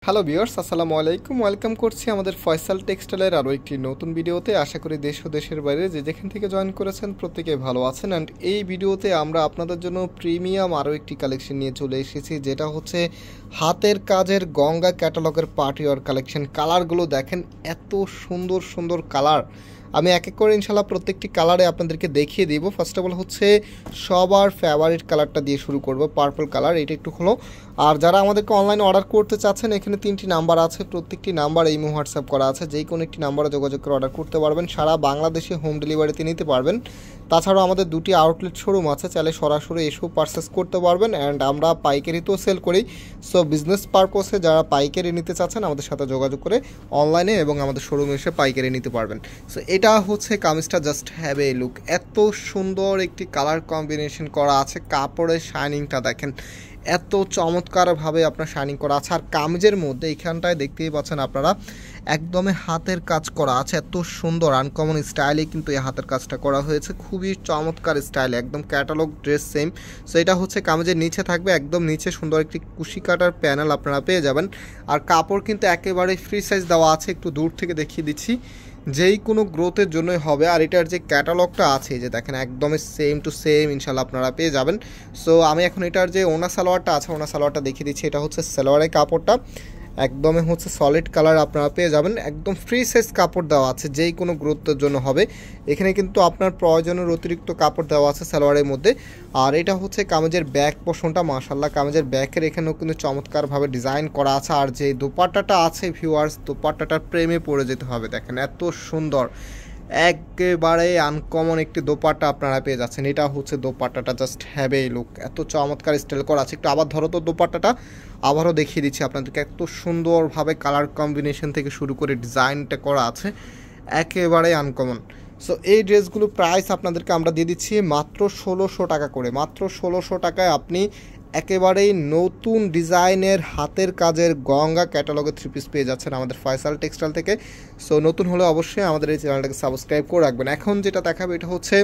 Hello viewers, আসসালামু আলাইকুম। Welcome করছি আমাদের ফয়সাল টেক্সটাইলের আরও একটি নতুন ভিডিওতে। আশা করি দেশ ও দেশের বাইরে যে যেখান থেকে জয়েন করেছেন প্রত্যেকে ভালো আছেন। অ্যান্ড এই ভিডিওতে আমরা আপনাদের জন্য প্রিমিয়াম আরও একটি কালেকশন নিয়ে চলে এসেছি, যেটা হচ্ছে হাতের কাজের গঙ্গা ক্যাটালগের পার্টি ওয়ার কালেকশন। কালারগুলো দেখেন, এত সুন্দর সুন্দর কালার। আমি এক এক করে ইনশাল্লাহ প্রত্যেকটি কালারে আপনাদেরকে দেখিয়ে দিব। ফার্স্ট অফ অল হচ্ছে সবার ফেভারিট কালারটা দিয়ে শুরু করব, পার্পল কালার। এটা একটু হলো, আর যারা আমাদেরকে অনলাইনে অর্ডার করতে চাচ্ছেন, এখানে 3টি নাম্বার আছে, প্রত্যেকটি নাম্বার ইমো হোয়াটসঅ্যাপ করা আছে। যেই কোনো একটি নাম্বারে যোগাযোগ করে অর্ডার করতে পারবেন। সারা বাংলাদেশে হোম ডেলিভারিতে নিতে পারবেন। তাছাড়াও আমাদের 2টি আউটলেট শোরুম আছে, চাইলে সরাসরি এসেও পারচেস করতে পারবেন। অ্যান্ড আমরা পাইকারিতেও সেল করি। সো বিজনেস পারপসে যারা পাইকারি নিতে চাচ্ছেন, আমাদের সাথে যোগাযোগ করে অনলাইনে এবং আমাদের শোরুমে এসে পাইকারি নিতে পারবেন। সো এটা হচ্ছে কামিজটা, জাস্ট হ্যাভ এ লুক। এত সুন্দর একটি কালার কম্বিনেশন করা আছে, কাপড়ের শাইনিংটা দেখেন, এত চমৎকারভাবে আপনার শাইনিং করা আছে। আর কামিজের মধ্যে এইখানটায় দেখতেই পাচ্ছেন আপনারা, একদমই হাতের কাজ করা আছে। এত সুন্দর আনকমন স্টাইলে কিন্তু এই হাতের কাজটা করা হয়েছে, খুবই চমৎকার স্টাইলে, একদম ক্যাটালগ ড্রেস সেম। সো এটা হচ্ছে কামিজের নিচে থাকবে, একদম নিচে সুন্দর একটি কুশি কাটার প্যানেল আপনারা পেয়ে যাবেন। আর কাপড় কিন্তু একেবারে ফ্রি সাইজ দেওয়া আছে, একটু দূর থেকে দেখিয়ে দিচ্ছি, যেই কোনো গ্রোথের জন্যই হবে। আর এটার যে ক্যাটালগটা আছে, যে দেখেন একদমই সেম টু সেম ইনশাল্লাহ আপনারা পেয়ে যাবেন। সো আমি এখন এটার যে ওনা সালোয়ারটা আছে, ওনা সালোয়ারটা দেখিয়ে দিচ্ছি। এটা হচ্ছে সালোয়ারের কাপড়টা, একদমই হচ্ছে সলিড কালার আপনারা পেয়ে যাবেন। একদম ফ্রি সাইজ কাপড় দেওয়া আছে, যেই কোনো গ্রোথের জন্য হবে। এখানে কিন্তু আপনার প্রয়োজনের অতিরিক্ত কাপড় দেওয়া আছে সালোয়ারের মধ্যে। আর এটা হচ্ছে কামিজের ব্যাক পোর্শনটা, মাশাল্লাহ কামিজের ব্যাকের এখানেও কিন্তু চমৎকারভাবে ডিজাইন করা আছে। আর যে দোপাট্টাটা আছে ভিউয়ার্স, দোপাট্টাটার প্রেমে পড়ে যেতে হবে। দেখেন এত সুন্দর, একেবারে আনকমন একটি দোপাট্টা আপনারা পেয়ে যাচ্ছেন। এটা হচ্ছে দোপাট্টাটা, জাস্ট হ্যাভ এ লুক। এত চমৎকার স্টাইল করা আছে। একটু আবার ধরো তো দোপাট্টাটা, আবারও দেখিয়ে দিচ্ছি আপনাদেরকে। এত সুন্দরভাবে কালার কম্বিনেশন থেকে শুরু করে ডিজাইনটা করা আছে, একেবারে আনকমন। সো এই ড্রেসগুলো প্রাইস আপনাদেরকে আমরা দিয়ে দিচ্ছি মাত্র 1600 টাকা করে। মাত্র 1600 টাকায় আপনি একেবারেই নতুন ডিজাইনের হাতের কাজের গঙ্গা ক্যাটালগের 3 পিস পেয়ে যাচ্ছেন আমাদের ফয়সাল টেক্সটাইল থেকে। সো নতুন হলে অবশ্যই আমাদের এই চ্যানেলটাকে সাবস্ক্রাইব করে রাখবেন। এখন যেটা দেখাবে, এটা হচ্ছে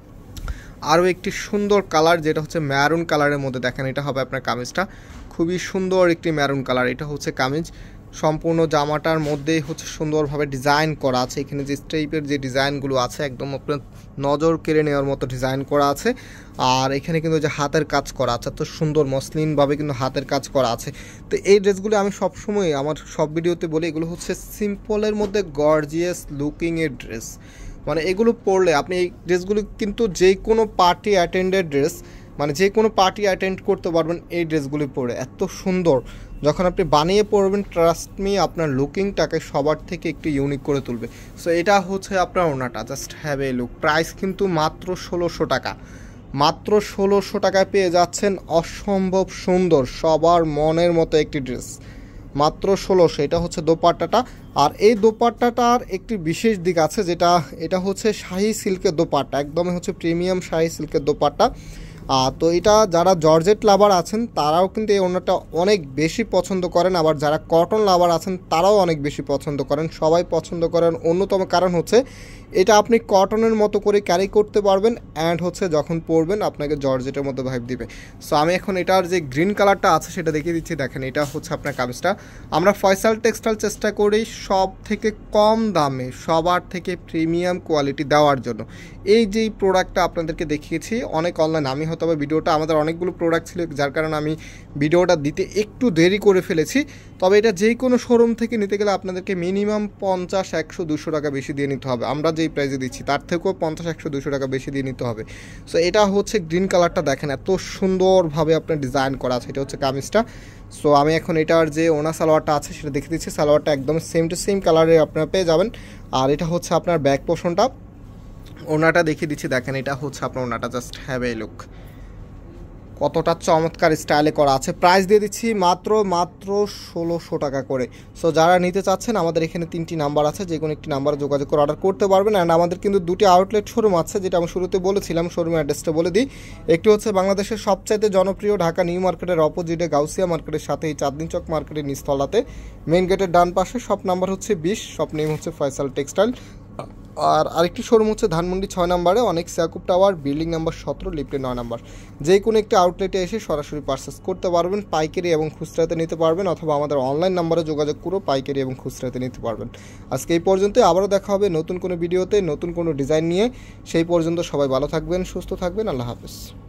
আরও একটি সুন্দর কালার, যেটা হচ্ছে ম্যারুন কালারের মধ্যে। দেখেন এটা হবে আপনার কামিজটা, খুবই সুন্দর একটি ম্যারুন কালার। এটা হচ্ছে কামিজ, সম্পূর্ণ জামাটার মধ্যেই হচ্ছে সুন্দরভাবে ডিজাইন করা আছে। এখানে যে স্ট্রাইপের যে ডিজাইনগুলো আছে, একদম আপনার নজর কেড়ে নেওয়ার মতো ডিজাইন করা আছে। আর এখানে কিন্তু যে হাতের কাজ করা আছে, এত সুন্দর মসলিনভাবে কিন্তু হাতের কাজ করা আছে। তো এই ড্রেসগুলো আমি সবসময় আমার সব ভিডিওতে বলি, এগুলো হচ্ছে সিম্পলের মধ্যে গর্জিয়াস লুকিংয়ের ড্রেস। মানে এগুলো পরলে আপনি, এই ড্রেসগুলো কিন্তু যে কোনো পার্টি অ্যাটেন্ডেড ড্রেস, মানে যে কোনো পার্টি অ্যাটেন্ড করতে পারবেন এই ড্রেসগুলি পরে। এত সুন্দর, যখন আপনি বানিয়ে পরবেন, ট্রাস্ট মি, আপনার লুকিংটাকে সবার থেকে একটু ইউনিক করে তুলবে। সো এটা হচ্ছে আপনার ওনাটা, just have a look. Price কিন্তু মাত্র 1600 টাকা। মাত্র 1600 টাকায় পেয়ে যাচ্ছেন অসম্ভব সুন্দর, সবার মনের মতো একটি ড্রেস। মাত্র 1600। এটা হচ্ছে দোপাট্টাটা। আর এই দোপাট্টাটার একটি বিশেষ দিক আছে, যেটা এটা হচ্ছে শাহি সিল্কের দোপাট্টা, একদমই হচ্ছে প্রিমিয়াম শাহি সিল্কের দোপাট্টা। তো এটা যারা জর্জেট লাভার আছেন তারাও কিন্তু এই ওড়নাটা অনেক বেশি পছন্দ করেন। আবার যারা কটন লাভার আছেন তারাও অনেক বেশি পছন্দ করেন। সবাই পছন্দ করেন, অন্যতম কারণ হচ্ছে এটা আপনি কটনের মতো করে ক্যারি করতে পারবেন। অ্যান্ড হচ্ছে যখন পরবেন আপনাকে জর্জেটের মতো ভাইব দিবে। সো আমি এখন এটার যে গ্রিন কালারটা আছে সেটা দেখিয়ে দিচ্ছি। দেখেন এটা হচ্ছে আপনার কামিজটা। আমরা ফয়সাল টেক্সটাইল চেষ্টা করি সব থেকে কম দামে সবার থেকে প্রিমিয়াম কোয়ালিটি দেওয়ার জন্য। এই যেই প্রোডাক্টটা আপনাদেরকে দেখিয়েছি, অনেক অনলাইন, আমি হয়তো ভিডিওটা, আমাদের অনেকগুলো প্রোডাক্ট ছিল যার কারণে আমি ভিডিওটা দিতে একটু দেরি করে ফেলেছি। তবে এটা যে কোনো শোরুম থেকে নিতে গেলে আপনাদেরকে মিনিমাম 50, 100, 200 টাকা বেশি দিয়ে নিতে হবে। আমরা যেই প্রাইসে দিচ্ছি তার থেকেও 50, 100, 200 টাকা বেশি দিয়ে নিতে হবে। সো এটা হচ্ছে গ্রিন কালারটা, দেখেন এত সুন্দরভাবে আপনার ডিজাইন করা আছে। এটা হচ্ছে কামিজটা। সো আমি এখন এটার যে ওনা সালোয়ারটা আছে সেটা দেখে দিচ্ছি। সালোয়ারটা একদম সেম টু সেম কালারে আপনারা পেয়ে যাবেন। আর এটা হচ্ছে আপনার ব্যাক পোর্শনটা, ওনাটা দেখিয়ে দিচ্ছি। দেখেন এটা হচ্ছে আপনার ওনাটা, জাস্ট হ্যাভ এ লুক, কতটা চমৎকার স্টাইলে করা আছে। প্রাইস দিয়ে দিচ্ছি মাত্র 1600 টাকা করে। সো যারা নিতে চাচ্ছেন, আমাদের এখানে 3টি নাম্বার আছে, যে কোনো একটি নাম্বারে যোগাযোগ করে অর্ডার করতে পারবেন। অ্যান্ড আমাদের কিন্তু 2টি আউটলেট শোরুম আছে, যেটা আমি শুরুতে বলেছিলাম। শোরুমের অ্যাড্রেসটা বলে দিই। একটি হচ্ছে বাংলাদেশের সবচাইতে জনপ্রিয় ঢাকা নিউ মার্কেটের অপোজিটে গাউসিয়া মার্কেটের সাথে এই চাঁদনী চক মার্কেটের নিচতলাতে, মেইন গেটের ডান পাশে। শপ নাম্বার হচ্ছে 20, শপ নেম হচ্ছে ফয়সাল টেক্সটাইল। আর আরেকটি শোরুম হচ্ছে ধানমন্ডি 6 নম্বরে অনেক ইয়াকুব টাওয়ার, বিল্ডিং নাম্বার 17, লিফটে 9 নম্বর। যে কোনো একটি আউটলেটে এসে সরাসরি পারচেস করতে পারবেন, পাইকারি এবং খুচরাতে নিতে পারবেন, অথবা আমাদের অনলাইন নাম্বারে যোগাযোগ করে পাইকারি এবং খুচরাতে নিতে পারবেন। আজকে এই পর্যন্তই, আবারও দেখা হবে নতুন কোনো ভিডিওতে নতুন কোনো ডিজাইন নিয়ে। সেই পর্যন্ত সবাই ভালো থাকবেন, সুস্থ থাকবেন, আল্লাহ হাফেজ।